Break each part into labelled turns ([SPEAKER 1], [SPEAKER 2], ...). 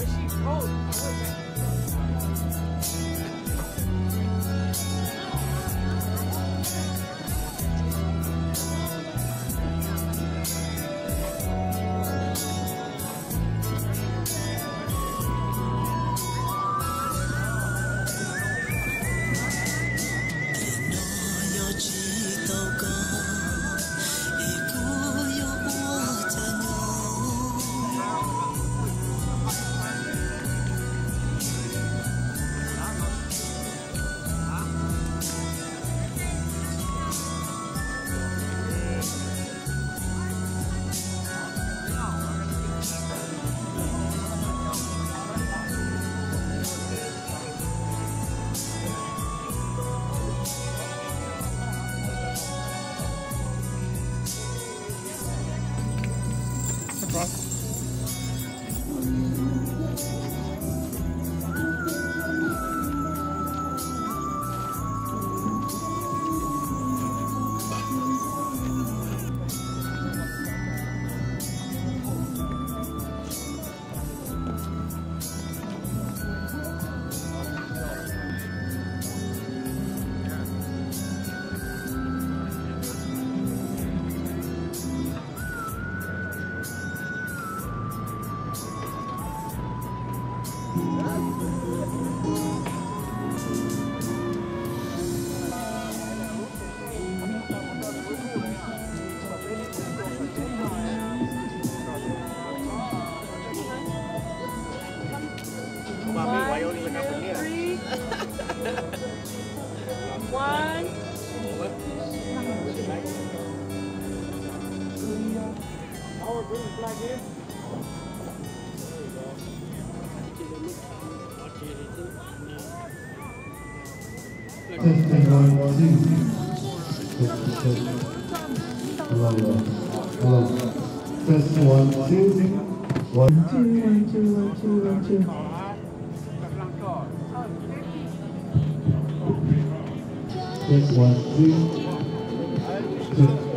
[SPEAKER 1] Hello. Test 1, 2. 1, 2, 1, 2, 1, 2, 1, 2. Test 1, 2. 2.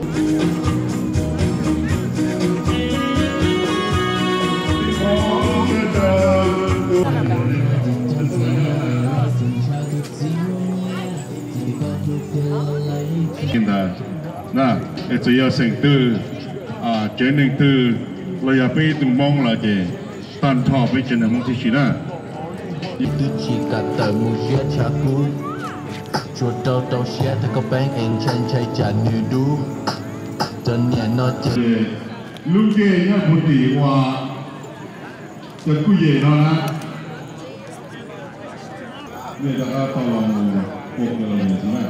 [SPEAKER 2] Hiện tại, chủ yếu sinh từ chuyển đến từ lời phải từng mong là gì tan thọ với chuyện mong thì gì đó.
[SPEAKER 3] Chỉ cả tờ mù giết cha cú, chuột đầu đầu xe ta có bánh anh chân chạy trả nữ đu, chân nhẹ nó chỉ.
[SPEAKER 2] Lúc kia nhá một tỷ hoa, chân cú gì đó là, người ta tao lòng cuộc đời gì đó.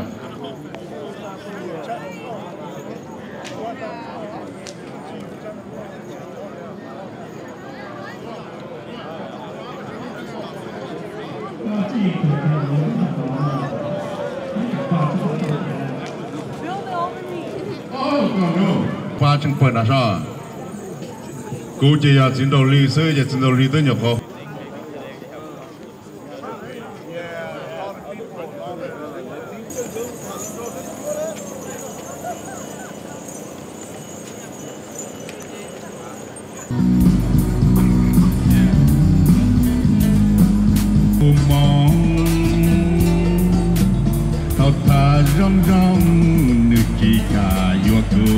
[SPEAKER 2] Qua trong phần là sao? Cô chỉ là chiến đấu lịch sử, chỉ chiến đấu lịch sử nhiều không? Thao thà rong rong nước chỉ cả yêu cô.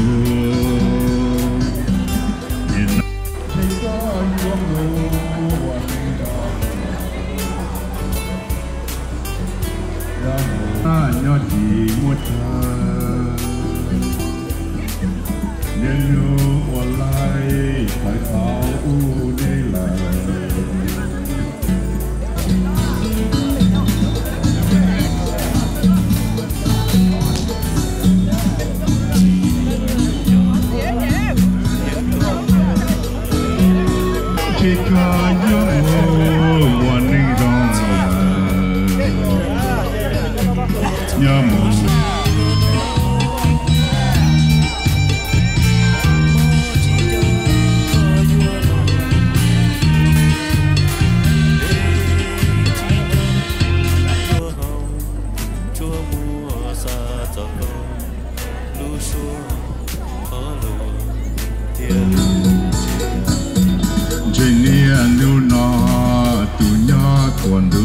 [SPEAKER 2] Nhớ chỉ một thời nên nhớ qua lại phải khảo đây là chỉ có những người đi đó nhớ một buồn du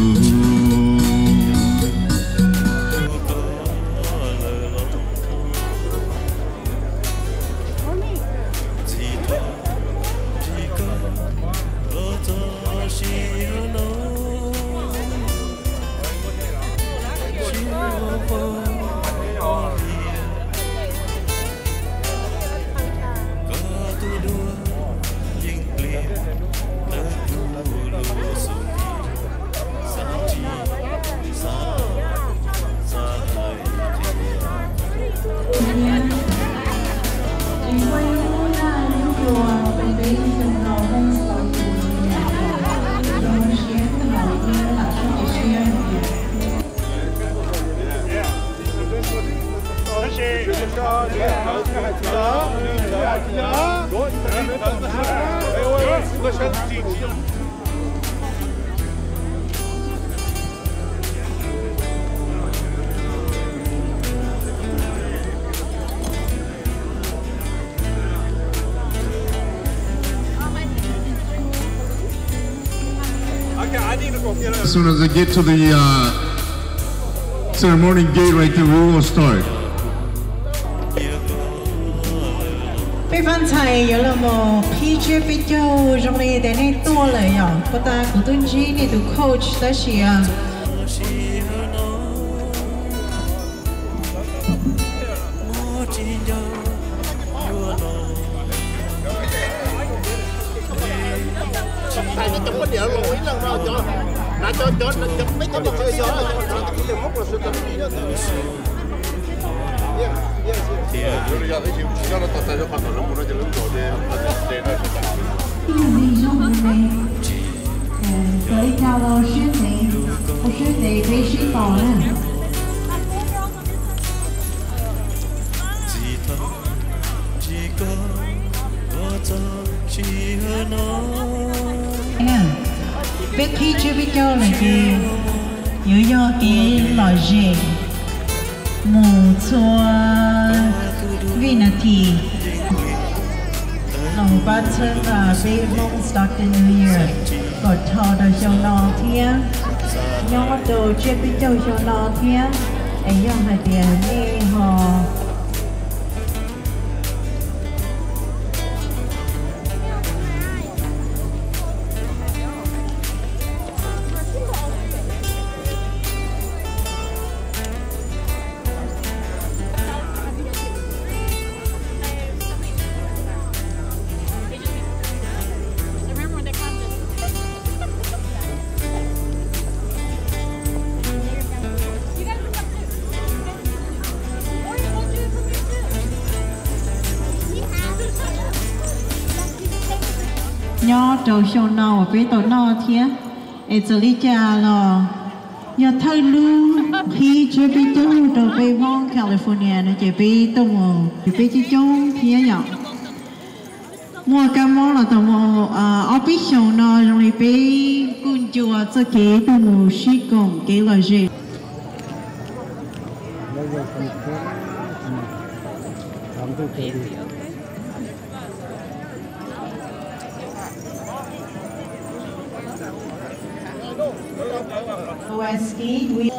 [SPEAKER 2] As soon as I get to the ceremony gate right there, we will start.
[SPEAKER 4] 俾翻齊有啦冇 PJ 俾咗，仲你哋呢多嚟呀？覺得古頓子呢度 coach 得是啊。
[SPEAKER 5] tới chào lo xuyên này về sĩ tỏ nè
[SPEAKER 4] biết khi chưa biết cho là gì yếu do cái lò gì mù chua vì là thì lòng ban chân là cái mong start the new year có thọ đời cho nó thiên nhau đồ chưa biết cho nó thiên ấy do hai tiền đi họ
[SPEAKER 5] nhỏ đầu show nào với tổ nào thế ở chỗ lý cha là nhà thay luôn khi chưa biết đâu đầu về vong California này chỉ biết đâu mà chỉ biết chỉ trông thế nhở mua cái món là tao mua official nào trong này biết cũng chùa cho cái tao mua sĩ công cái là gì
[SPEAKER 4] OSD we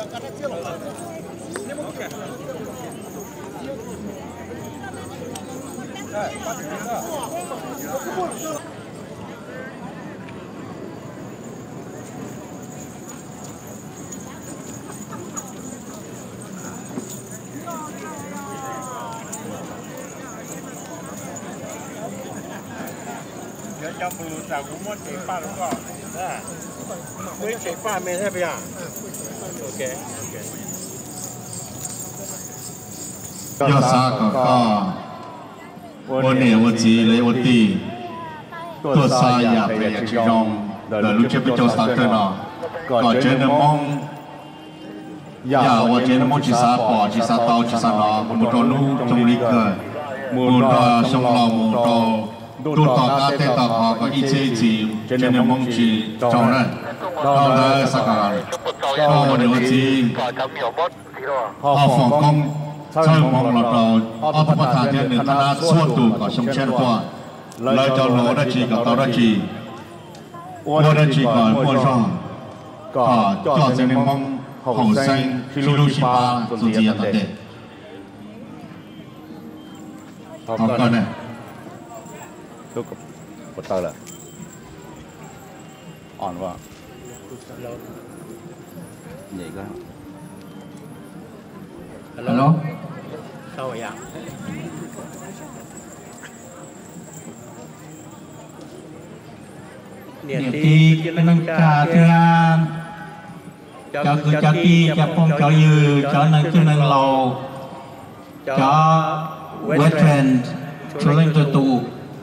[SPEAKER 6] trong bulu ta cũng muốn chế pha đúng không? Mới chế pha mê thế bây giờ. Ok.
[SPEAKER 2] 要啥个个，我念我记嘞我弟，多啥呀别呀去用，的路这边就啥个呢？个真的梦，呀我真的梦去啥跑去啥刀去啥呢？木头路中里个，木头上老木头。tôi tỏ ca tê tỏ họ có ý chí chỉ trên những mong chỉ trong này đó là sao cả họ đều chỉ họ phòng công chơi mong là tàu họ tập thả trên nền thang suốt tù có sông chen qua lời cho nó đã chỉ có tàu đã chỉ mua đã chỉ có mua rong có cho dân mong hậu sinh Hiroshima dồn dì tận đề học con này
[SPEAKER 7] lúc một tờ là on vào nhảy cái
[SPEAKER 2] hello
[SPEAKER 6] sao vậy ạ
[SPEAKER 2] niệm ti nâng trà thiên cho cứ cho ti cho phong cho dư cho nâng lầu cho wetland cho lên cho tù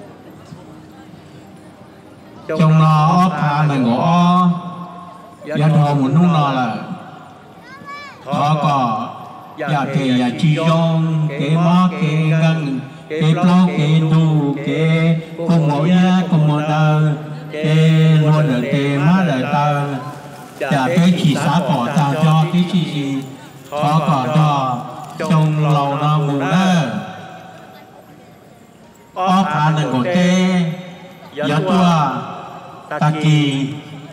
[SPEAKER 2] trong nó thà này ngõ gia thọ một nung nó là thọ có gia thì gia chi dông cái mó cái ngân cái plau cái đu cái cùng mỗi nhá cùng một đời cái luôn đời cái má đời ta chả cái chỉ xá cỏ ta cho cái chỉ gì thọ cỏ cho trong lầu nó mù đó ó thà này ngõ cái gia tua ta kỳ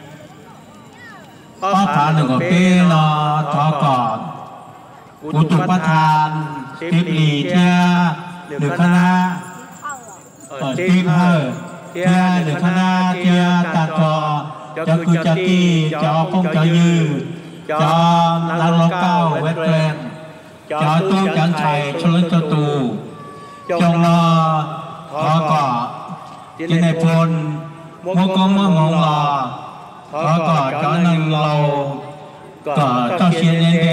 [SPEAKER 2] ó thà này ngõ cái nó thọ cỏอุตุปทานทิพลีเทียหรือคณะทิพเฮเทียหรือคณะเทียตาจอจะคือจะกี้จะพงจะยือจะนรกเก้าเวทแรนจะตู้จันชัยชลจตูจงรอทอก่อจินในพลมกมมงรอทอก่อจะหนึ่งเราก่อเจ้าเชียนเด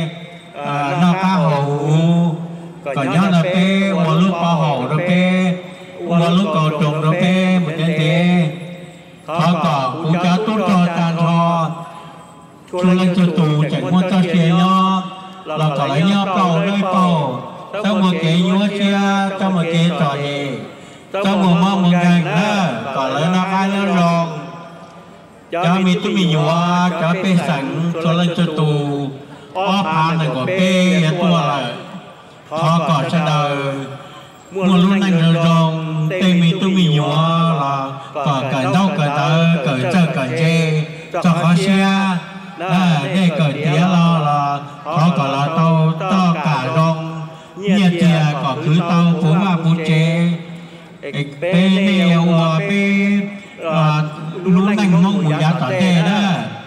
[SPEAKER 2] nó phá hậu còn nhớ là pe một lúc phá hậu rồi pe một lúc cầu trùng rồi pe một cái thế thọ cỏ cũng cho tốt cho tàn thọ cho lên cho tù chạy qua cho xe nhó là cỏ lấy nhó cầu nơi cầu trong một cái nhúa xe trong một cái trò gì trong một mong một ngành đó cỏ lấy nó khai nhó rộng cho mi tụi mi nhúa cho pe sẵn cho lên cho tù ó phá này có bê tua lại thọ cỏ cho đời mua lúc này rồi rong tê mi tu mi nhúa là cỏ cởi đâu cởi tơ cởi chờ cởi chê cho khó xe để cởi tía lo là thọ cỏ là tao to cả rong nhiệt chè cỏ cứ tao phú mà phú chê bê nè ua bê lúc này mong muốn giá tỏ chê đó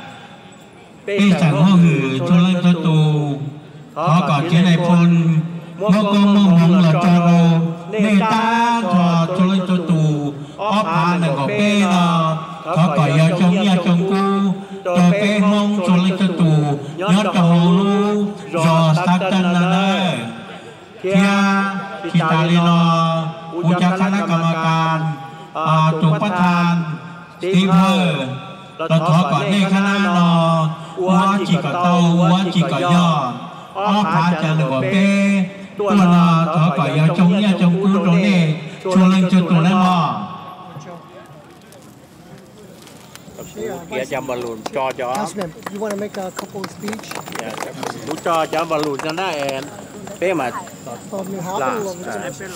[SPEAKER 2] bây giờ họ gửi cho lên cho tù họ có trên này phun một con mong là cho rồi nên ta cho lên cho tù ó phá này có bê là họ có giờ trong nhà trong cu cho bê mong cho lên cho tù nhớ cho hồ lu do sát chân là đây kia khi ta lên nó u cha khana kamakan chủ phát than Steve là thọ có nên khana nó quá chỉ có tàu quá chỉ có gió ó phá chân của bê tuần thọ có gió trong nhà trong cú trong này cho lên cho tụi nó mò
[SPEAKER 6] kia chăm balloon cho
[SPEAKER 8] Councilman, you want to make a couple of speech?
[SPEAKER 6] lúc cho chăm balloon cho nó em thế mà
[SPEAKER 8] From your house or over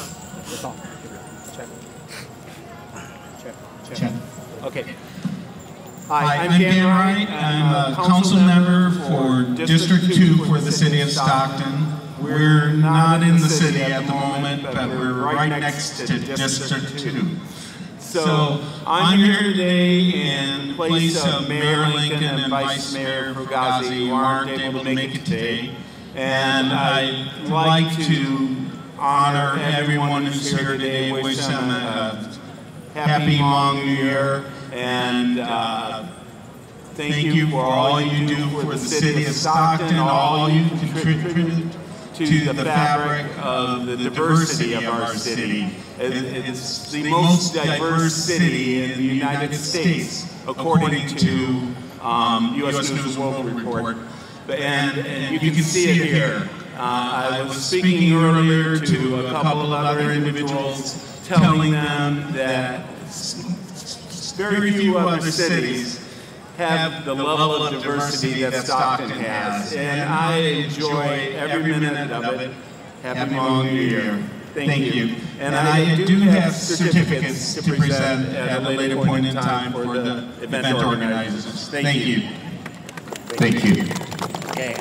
[SPEAKER 2] check
[SPEAKER 6] okay.
[SPEAKER 9] Hi, I'm Dan Wright. I'm a council member for District 2 for the city of Stockton. We're not in the city at the moment, but we're right next to District 2. So I'm here today in place of Mayor Lincoln and Vice Mayor Fugazi, who aren't able to make it today. And I'd like to honor everyone who's here today, wish them a happy Hmong New Year. And thank you for all you do for the city of Stockton, all you contribute to the fabric of the diversity of our city. It's the most diverse city in the United States, according to U.S. News World Report. And you can see it here. I was speaking earlier to a couple of other individuals, telling them that very few other cities have the level of diversity that Stockton has, and I enjoy every minute of it. Happy Hmong New Year. Thank you. And I do have certificates to present at a later point in time for the event organizers. Thank you.
[SPEAKER 2] Thank you.
[SPEAKER 6] Okay.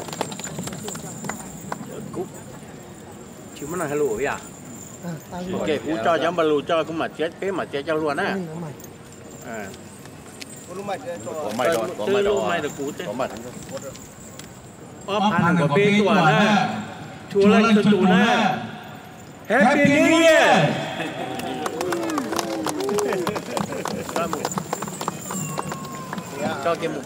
[SPEAKER 6] Cú. Chứ mà nói hello vậy à? Okay, cú cho giống bà lù cho cũng mà chết cái mà chết cho luôn á. À.
[SPEAKER 7] Có mày đó, có mày đó.
[SPEAKER 6] Mày được cú thế.
[SPEAKER 7] Có mày.
[SPEAKER 6] Pan của bê tuổi nè. Chua lên cho chua nè. Happy New Year. Cho cái một.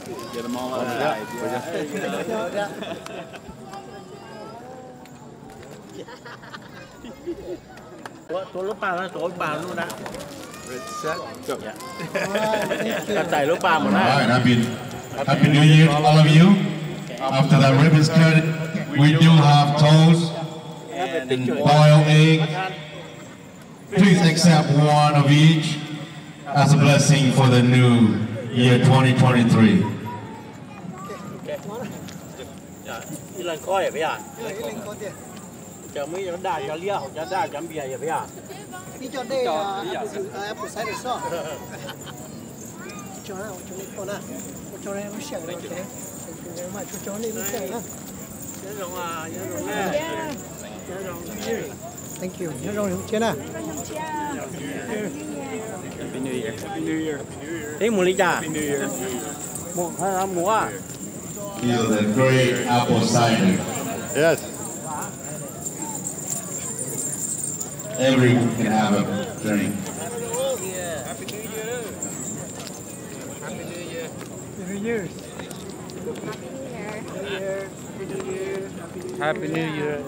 [SPEAKER 6] Tôi lúc ba nó tối ba luôn đó. Cái tay lúc ba mà
[SPEAKER 2] All right, Happy New Year to all of you. After that ribbon's cut, we do have toast and boiled egg. Please accept one of each as a blessing for the new year 2023.
[SPEAKER 6] Đi lần coi vậy à? Chờ mấy cái đá cho lia hoặc cho đá chấm bia vậy à?
[SPEAKER 8] Đi cho đây apple cider sauce. Cho nào, cho này con à, cho này nó sảng rồi thế. Mà cho này nó sảng á. Thank you. Nhớ rồi không chết à?
[SPEAKER 6] Happy New Year. Happy New Year. Thế mùa lịch à? Happy New Year. Mùa à?
[SPEAKER 2] Feel the great apple cider.
[SPEAKER 7] Yes.
[SPEAKER 2] Everyone can have a drink.
[SPEAKER 6] Happy New Year. Happy New Year.
[SPEAKER 8] New Year's.
[SPEAKER 6] Happy New Year.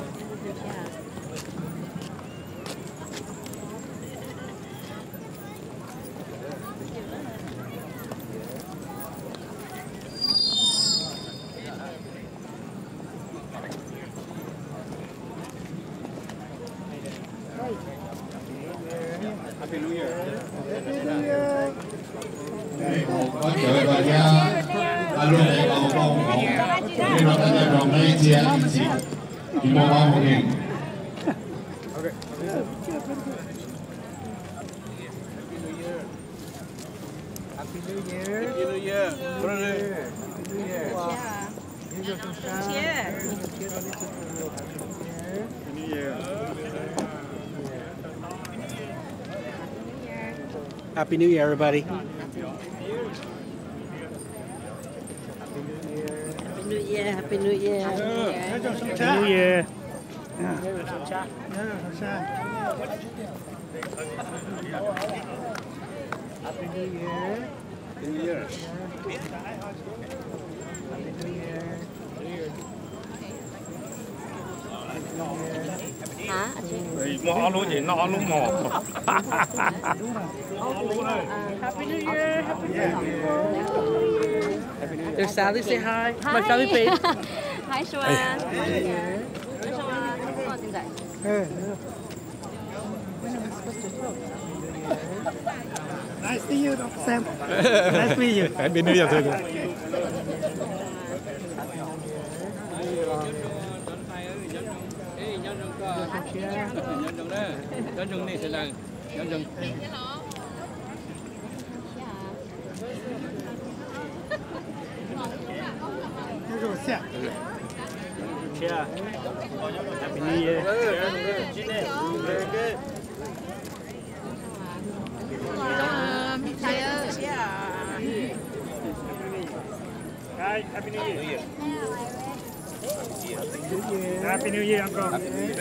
[SPEAKER 6] Happy New Year.
[SPEAKER 2] Có chợ bà gia, alo để cầu công hộ, khi mà ta ra đồng đây chia thì mua bao một nghìn.
[SPEAKER 8] Happy New Year.
[SPEAKER 6] Happy New Year. Happy New Year, everybody.
[SPEAKER 10] Happy New Year.
[SPEAKER 6] Happy New Year.
[SPEAKER 8] Happy New Year.
[SPEAKER 6] New Year.
[SPEAKER 10] Hả?
[SPEAKER 6] Mò luôn gì no luôn mò.
[SPEAKER 10] Happy New Year. Happy New Year.
[SPEAKER 6] There's Sally, say hi. My family page.
[SPEAKER 10] Hi, Joanne. Hi, Joanne. Come on, Ding
[SPEAKER 8] Nice to meet you, Sam. Nice to meet you.
[SPEAKER 6] Happy New Year thôi. Cheers. Happy New Year. Very good. Hi, Happy New Year. Happy New Year, Uncle.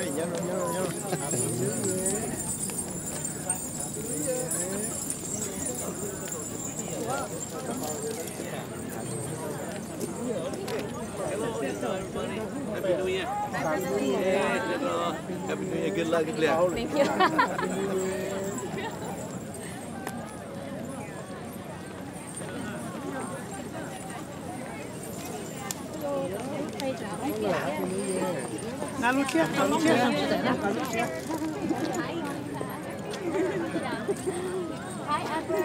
[SPEAKER 6] Happy New Year. Happy New Year. Good luck, Claire.
[SPEAKER 10] Thank you.
[SPEAKER 8] Now look here. Look here.
[SPEAKER 10] Hi, Amber.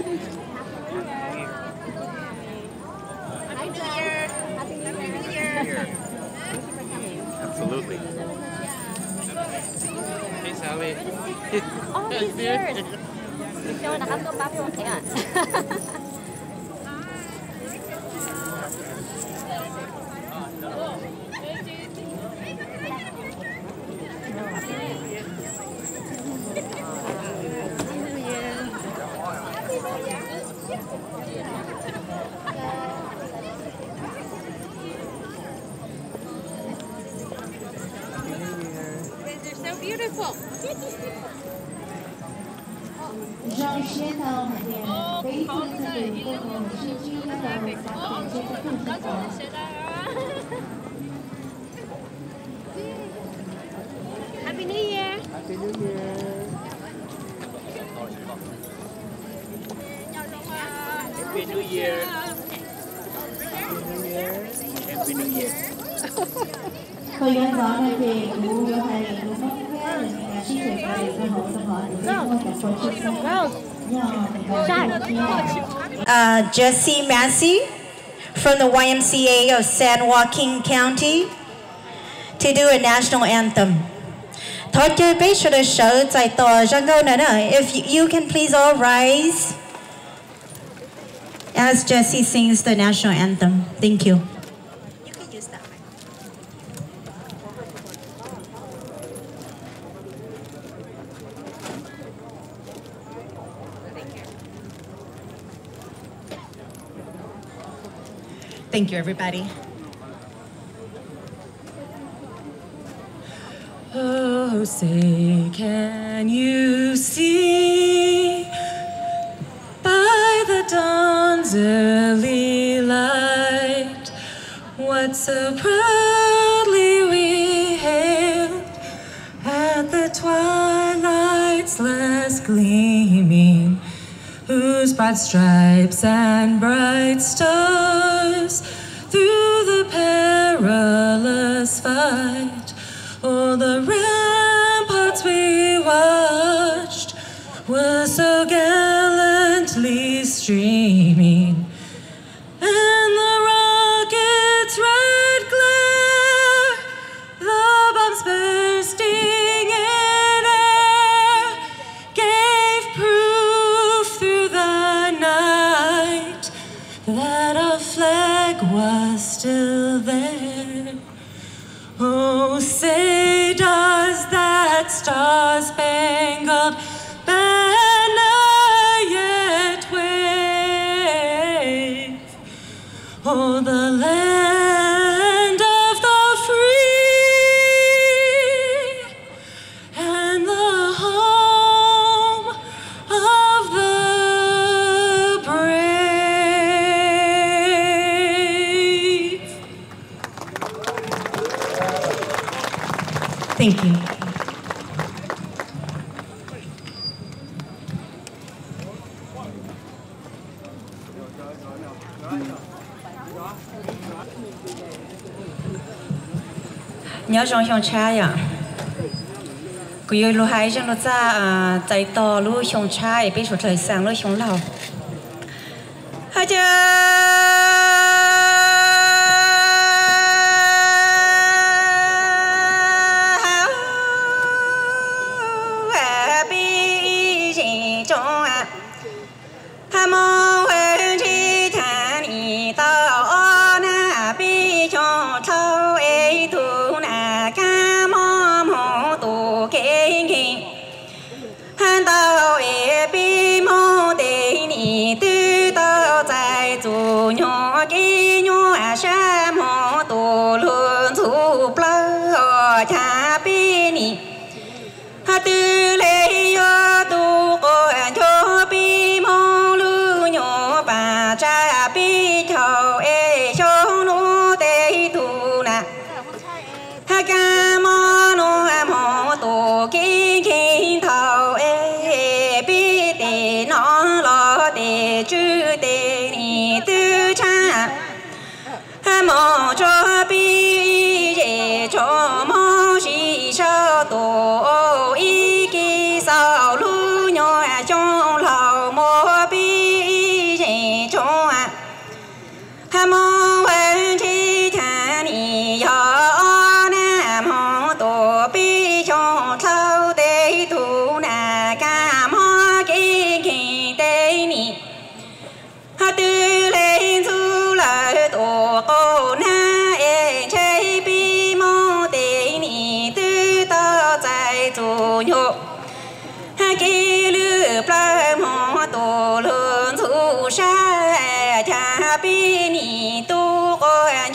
[SPEAKER 10] Happy New Year. Happy New Year. Thank you for coming.
[SPEAKER 6] Absolutely. Hey, Sally.
[SPEAKER 10] Oh, he's here. Show nakatupa po. Ayan.
[SPEAKER 5] 让街道海边杯子这里共同吃鸡的撒点这个更好。
[SPEAKER 10] Happy New Year.
[SPEAKER 8] Happy New Year.
[SPEAKER 6] Happy New Year. Happy New Year.
[SPEAKER 5] Thời gian đó này thì cũng như thầy cũng có cái là chia sẻ về cơ hội
[SPEAKER 11] Jessie Massey from the YMCA of San Joaquin County to do a national anthem. Thôi chơi biết cho được sở tại tòa ra câu nữa. If you can please all rise as Jessie sings the national anthem. Thank you. Thank you, everybody.
[SPEAKER 12] Oh, say, can you see by the dawn's early light what so proudly we hailed at the twilight's last gleaming, whose broad stripes and bright stars through the perilous fight, all the ramparts we watched were so gallantly streaming, and the rocket's red glare, the bombs bursting in air, gave proof through the night that our flag was still there. Oh, say does that star-spangled banner yet wave o'er the land of the free and the home of the brave?
[SPEAKER 11] Thank you. Nhớ trong trong trai à? Cứ yêu lu hai trong lu cha chạy to lu trong trai biết số thời sáng lu trong lầu. Hai chưa?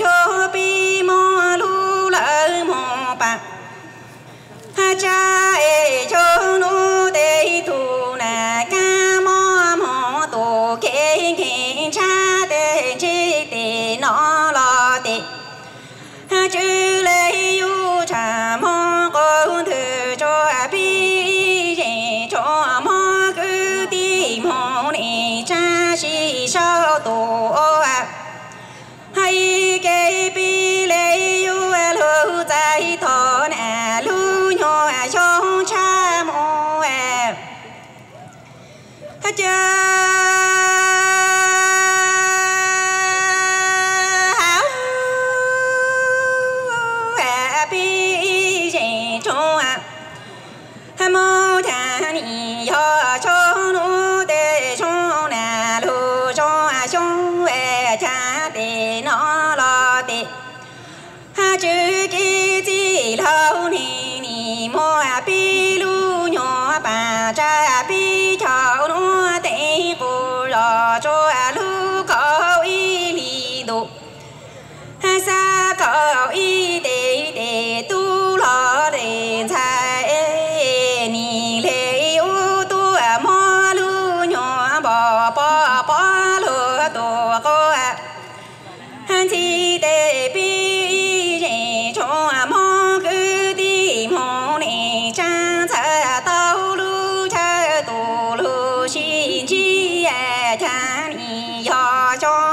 [SPEAKER 11] Cha nó lo tị chữ lấy yu trà mong con thử cho bi dễ cho mong cứ tìm mong này cha chỉ sao tổ hay cái bi lấy yu lưu dài thọ nè lưu nhỏ trong cha mong cha mô thà ni yo cho nu de cho na lu cho chung về cha de nó lo de ha chữ ki ti lâu ni ni mô bi lu nhỏ bà cha bi chào nu de cô lo cho lu có y li do ha sa có y de tu lo de cha ni lệ u tu mô lu nhỏ bò bò bò lu tu cô han chi đề bi dễ cho mô cứ đi mô nè cha cha tao lu cha tu lu xin chi cha ni yo cho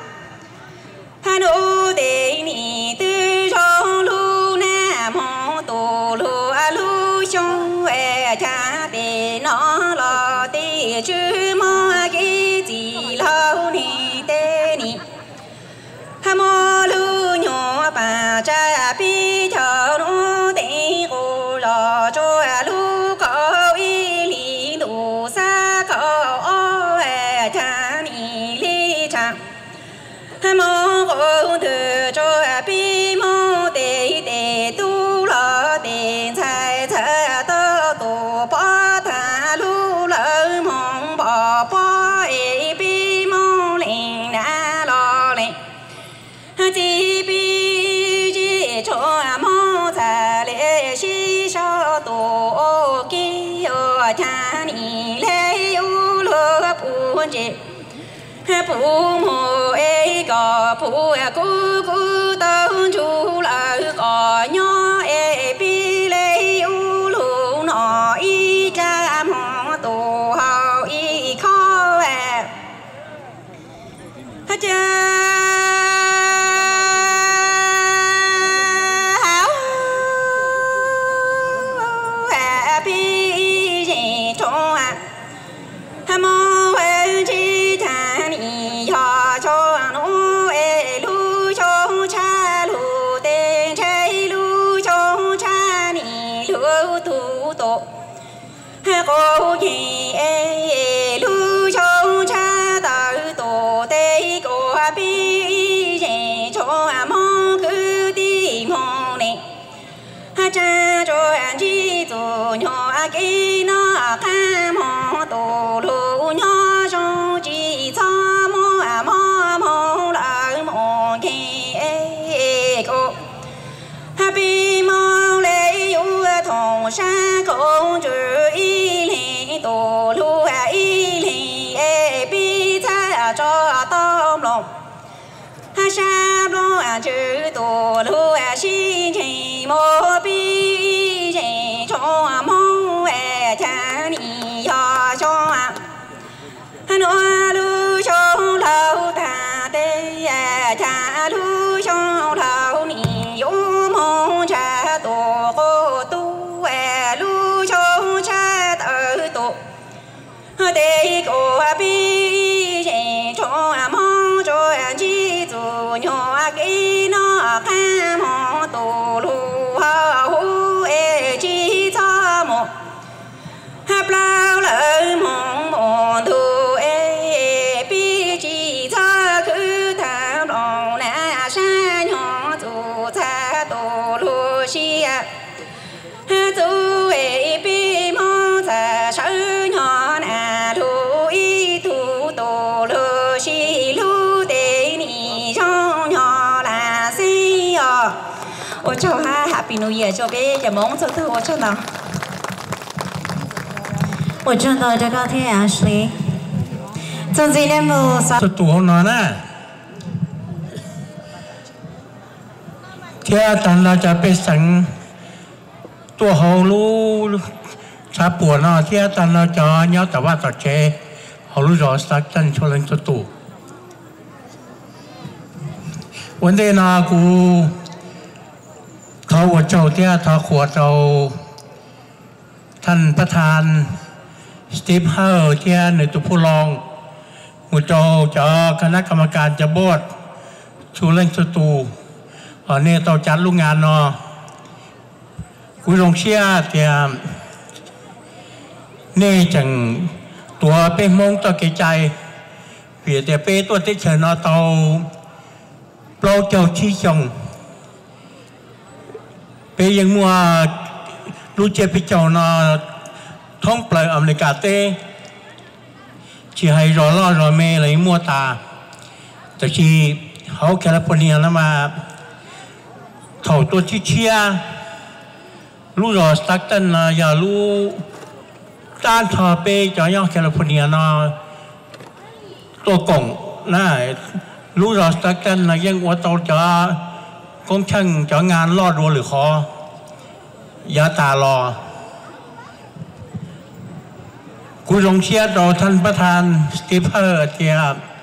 [SPEAKER 11] han u đề ni tư cho lu na mô tu lu lu trong cha để nó lo để chữ mô cái gì lâu ni tê ni ha mô lu nhỏ bà cha bi cho nó để cô lo cho lu có y lý đủ xa có cha ni lý cha ha mô cô thừa cho bi mô để tu lo để sai sai tổ bỏ thả lu lỡ mong bỏ bỏ bi mong lên đã lo lên chỉ bi chỉ cho mong thả lệ si cho tổ kia cha ni lệ u lỡ buồn chị phụ mồ ấy có phụ cú cú tao chú lỡ có nhỏ bi lệ u lu nó y cha mong tổ hậu y khó cha bi dễ cho mong chi cha ni yo cho nó lu cho cha lu tên trái lu cho cha ni lu tu tổ cô gì lu cho cha tự tổ tê cô bi dễ cho mong cứ đi mong này cha cho anh chi tổ nhỏ cái nó ca mong tổ lu nhỏ cho chi cho mong lại mong cái cô bi mong lấy u thong sa công chữ y lý tổ lu y lý bi cha cho tâm lòng sa lo chữ tổ lu xin chỉ mô bi dễ cho mong cha ni yo cho nó lu cho lâu ta tê cha lu cho lâu ni yo mong cha tổ cô tu lu cho cha tự tổ tê cô bi dễ cho mong cho chi dù nhỏ cái nó ca mong tổ lu hu chi cho một hấp lao lỡ mong mong thu bi chi cho cứ tham lòng na sa nhỏ dù cha tổ lu xia tu bi mong cha sở nhỏ na lu y tu tổ lu xi lu tê ni trong nhỏ là xi ôi cho ha Happy New Year cho cái chào mong cho tôi cho nào
[SPEAKER 13] 我赚到这个天 Ashley，总之呢，我啥？
[SPEAKER 6] 这多难啊！
[SPEAKER 14] Thế tận là cho biết sẵn tua hậu lú cha bùa nó thế tận là cho nhớ tập ba tập chế hậu lú rõ sắc chân cho lên cho tụ vấn đề nào cú thọหัวเจ้าเที่ยทอขวดเราท่านประธานสตีฟเฮอร์เที่ยในตัวผู้รองหัวเจ้าจะคณะกรรมการจะบดชูเล่นสตูเนี่ยต่อจัดลูกงานเนาะคุยลงเชี่ยเที่ยนี่จังตัวเป็นมงตัวเกใจเพียแต่เป็นตัวที่เฉินเนาะเตาเปล่าเจ้าชี้จงเปยังมัวรู้เจ็บไปเจ้าเนาะท้องเปล่าอเมริกาเต้ชีให้รอรอรอเมย์เลยมัวตาแต่ชีเขาแคลิฟอร์เนียแล้วมาเท่าตัวที่เชียรู้รอสตักตันนะอย่ารู้ด้านทอเปจะย่อแคลิฟอร์เนียเนาะตัวกงนะรู้รอสตักตันนะยังว่าตัวจะกองช่างจะงานรอดรัวหรือคอยาตารอกุลงเชียรอท่านประธานสตีฟเฮอร์เทีย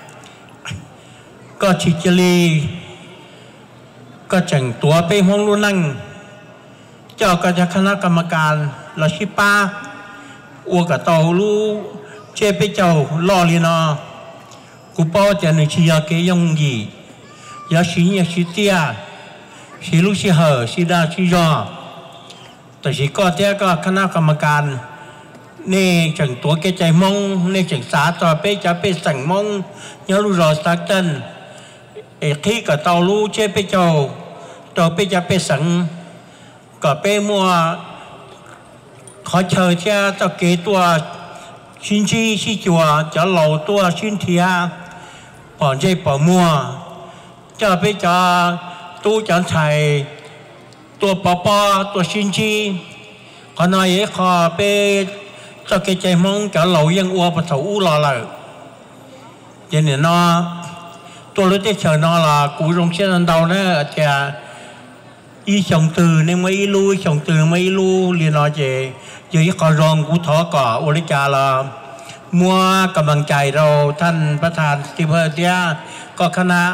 [SPEAKER 14] ก็ชิจลีก็จังตัวไปห้องรู้นั่งเจ้าก็จะคณะกรรมการลาชิป้าอัวกะเตารู้เจ็บไปเจ้าล่อลีนอกูป้อจะหนึ่งชียาเกยงยียาชิยาชิเตียชีลูกชีเหอชีดาชียอแต่ชีก็เทียก็คณะกรรมการนี่จังตัวเกใจมงนี่จังสาต่อไปจะไปสั่งมงยาลูรอสักตันเอกที่กับเตาลูเจ็บไปเจ้าต่อไปจะไปสั่งก็ไปมัวขอเชิญเจ้าตะเกตัวชิ้นชี้ชี้จัวจะเหล่าตัวชิ้นเทียปอนใจปอมัวจะไปจะตู้จันไทยตัวปอปอตัวชิ้นชี้ขณะนี้ขอไปตะเกใจมองจะเหล่ายังอัวปะเถาอู้รอเลยเดี๋ยวนี้เนาะตัวรถเชิญเนาะล่ะกูลงเชื่อนันเดาเนี่ยจะอีชงตือเนี่ยไม่รู้ชงตือไม่รู้เรียนน้อยเจยังขอรองกูท้อก่อโอริจาละมัวกำลังใจเราท่านประธานสตีเฟอร์เดียก็คณะ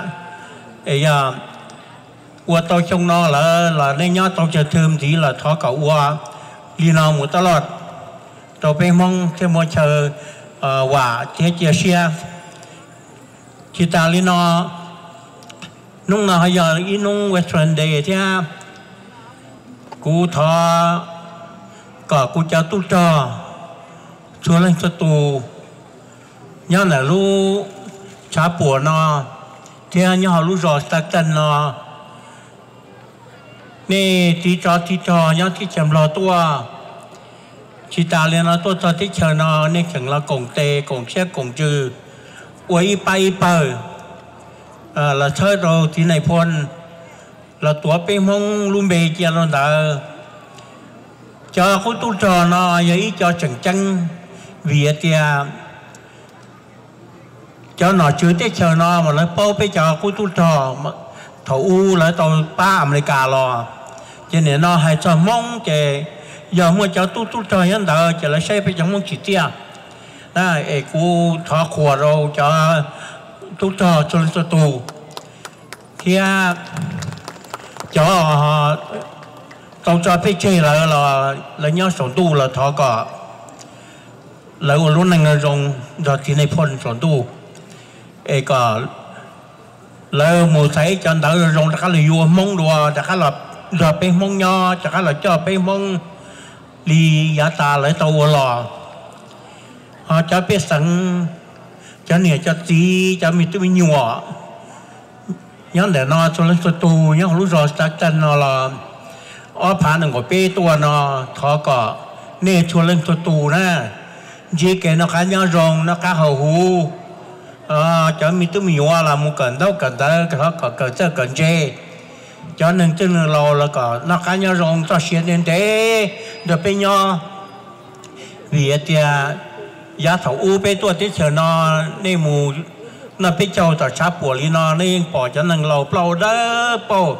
[SPEAKER 14] อัวโตชงนอละในยอดต้องจะเทิมสีละท้อก่ออัวเรียนน้อยหมดตลอดต่อไปมองเทมเชอว่าเจเจเชียชิตาลีนอนุ่งนาฮยาอีนุ่งเวสเทิร์นเดย์ที่กูทอก็กูจะตุ้จอชวนเล่นสตูย้อนหน่ะรู้ชาปัวนอที่ย้อนรู้รอสตักตันนอนี่ที่จอย้อนที่จำรอตัวชิตาลีนอตัวที่เชิญนอนี่แข่งเรากงเตกงเชี่ยกงจืออวยไปเปิดเราเชิดเราที่ไหนพลเราตัวไปมองลุมเบเจียนเราเดอcho khu tu trò nó vậy cho chẳng chăng vì thì cho nó chưa tới chờ nó mà lấy bao bây giờ khu tu trò thầu u lấy tàu ba America lo cho nên nó hay cho mong cái giờ mua cho tu trò hiện tại cho lấy xe bây giờ mong chỉ tia này khu thọ khua rồi cho tu trò cho tu thì cho tao cho phải chơi là nhớ sổn tu là thọ cả là lúc này dùng rồi thì này phun sổn tu ấy cả là một thấy cho đỡ dùng chắc là vua mong đùa chắc là rồi phải mong nho chắc là cho phải mong đi giá ta lấy tàu lò họ cho biết sẵn cho nè cho tí cho mình tụi nhỏ nhớ để nó cho lên tu nhớ lúc rồi chắc chắn nó là ở phản ứng của bê tua nó thọ cọ nè chua lên tu na chỉ cái nó cá nhau rồng nó cá hầu hú cho mình tụi mình hoa là một cần đâu cần tới thọ cọ cần chơi cần chơi cho nên chân lò là cọ nó cá nhau rồng cho xuyên đến thế được bên nhau vì thế giá thầu u bê tua tí chờ nó nè mù nó bê châu tờ chắp của lý nó nên bỏ cho nên lầu plau đó bao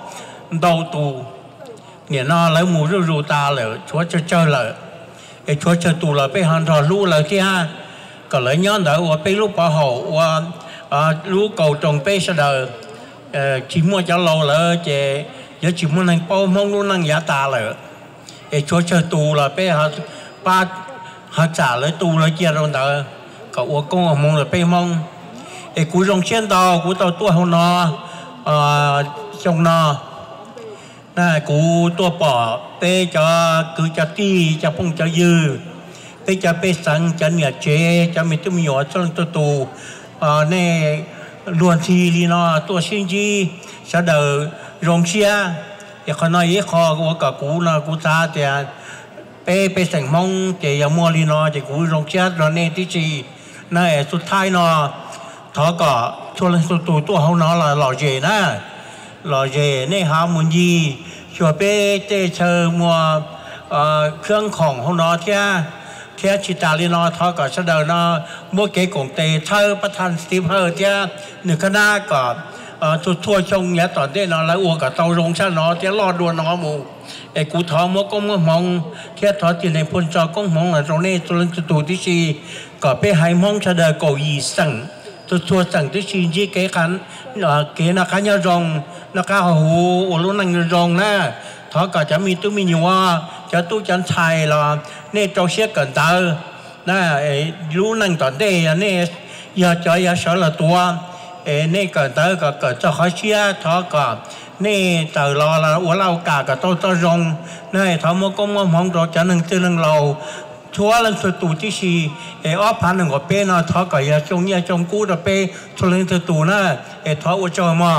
[SPEAKER 14] đầu tù nhỉ nó lấy mù rù ta là chúa chơi là cái chúa chơi tù là bây hàn thọ lũ là kia còn lấy nhón đó và bây lúc bảo hộ và lũ cầu trồng bây sẽ đời chỉ mua cho lâu là chỉ giờ chỉ muốn năng bao mong luôn năng giá ta là cái chúa chơi tù là bây hàn ba hàn trả lấy tù là kia rồi đó cậu con mong là bây mong cái cú rong chen tàu cú tàu tua hông nó trong nó nè cú tua bỏ pe cho cứ cho ti cho phong cho dư pe cho pe sang cho nhà chế cho mình tụi nhỏ cho tụi tù nè luôn thì đi nó tua xin gì sau đó rong xia thì còn nói ý kho của cả cú là cú ta thì pe sang mong thì giờ mua đi nó thì cú rong xia rồi nè tí gì nèสุดท้ายnó thọ có cho lên tụi tụi họ nó là lò dề nè lò dề nè há muốn gì cho bé tê chờ muaเครื่อง ของเขาnó theo chỉ ta liên nó thọ có sau đó nó mua cái cổng tê thơประธานสตีฟเฮอร์theo nửa cái na có thua trong nhà toàn thế nó là uổng cả tàu rong xa nó theo lo đua nó mùไอ้กูถอมก็มองแค่ถอที่ในพลจอก็มองlàตรงนี้ตัวเล่นตัวที่สี่ก็ไปให้มองเฉดก็ยีสั่งตัวสั่งที่สี่ที่เก๋ขันเก๋นักขันยาจงนักข้าวหูอรุณนังยาจงนะถอก็จะมีตู้มีอยู่ว่าจะตู้จันทายละเนี่ยเจ้าเชี่ยเกินตานะรู้นังตอนเดียเนี่ยยาจอยยาสารตัวเนี่ยเกินตาก็เกิดเจ้าเขาเชี่ยถอก็นี่แต่รอละว่าเรากากับตัวรงนี่ทำมันก็มองเราจะหนึ่งตื่นหนึ่งเราชัวร์ลันสุดตูที่ชีอ้อพันหนึ่งก็เป็นนะท้อกับยาจงยาจงกู้แต่เป็นชัวร์ลันสุดตูนะท้ออุจจาระ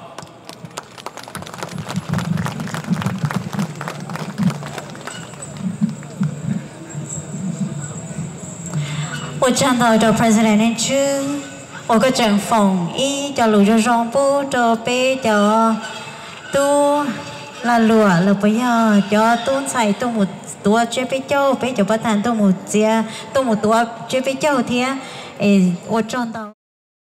[SPEAKER 13] 我站到的 President 的区，我个政府一叫路就上不着被叫都là lùa là bây giờ cho tôi xài tôi một tua chơi với châu bây giờ bắt thành tôi một chia tôi một tua chơi với châu thì 我撞到。